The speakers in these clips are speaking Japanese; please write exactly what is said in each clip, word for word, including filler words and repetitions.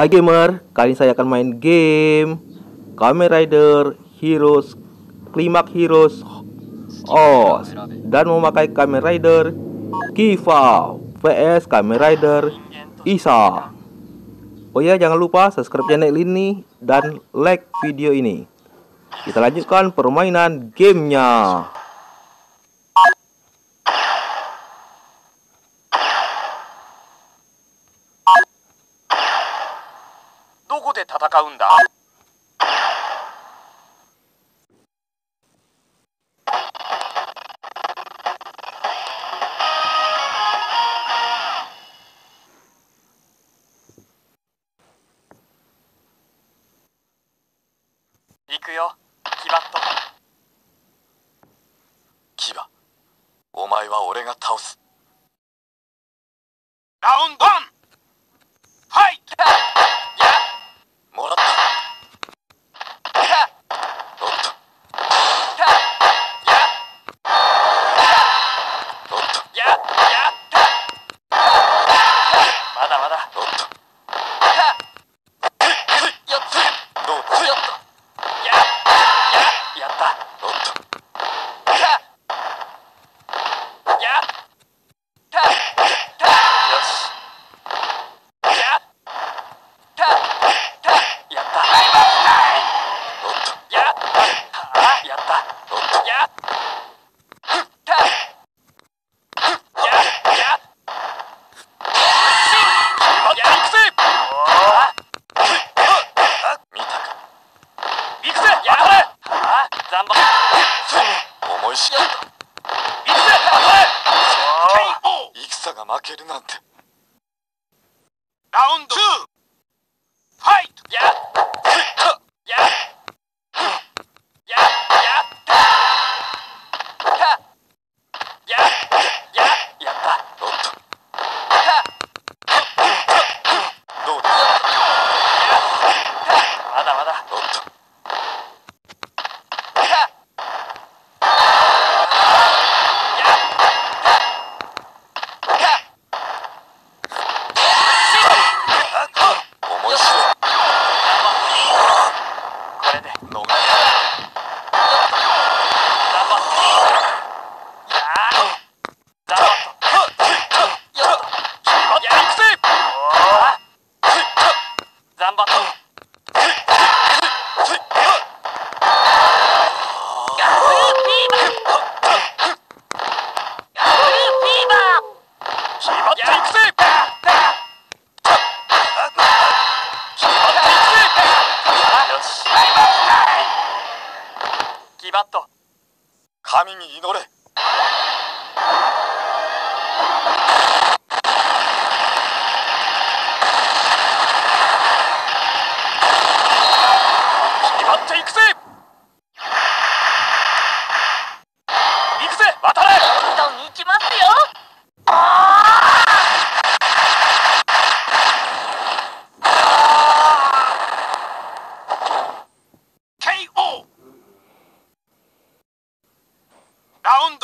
Hai gamer, kali ini saya akan main game Kamen Rider Heroes Climax Heroes OS dan memakai Kamen Rider Kiva vs Kamen Rider Isa. Oh ya, jangan lupa subscribe channel ini dan like video ini. Kita lanjutkan permainan gamenya. どこで戦うんだ？行くよ、キバット。キバ、お前は俺が倒す。ラウンドワン、ファイト。もらった。おっと。や。おっと。や。やった。まだまだ。おっと。よっつ。どうだ。よっと。や。や。やった。おっと。や。よし。や。やった。おっと。や。やった。おっと。や。や。や。や。行くぜ。見たか。行くぜ。やれ。残張。思い知った。行くぜ。戦が負けるなんて。ラウンドツー。ファイト。や。や。や。やった。や。や。やった。おっと。どうだ。まだまだ。おっと。面白い。これで飲む。キバット、神に祈れ。キバット行くぜ。行くぜ、渡れ。どんどん行きますよ。ケーオー。ラウンド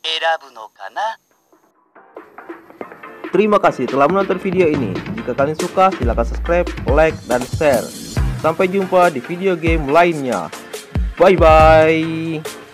選ぶのかな? Terima kasih telah menonton video ini. Jika kalian suka, silakan subscribe, like, dan share. Sampai jumpa di video game lainnya. Bye-bye.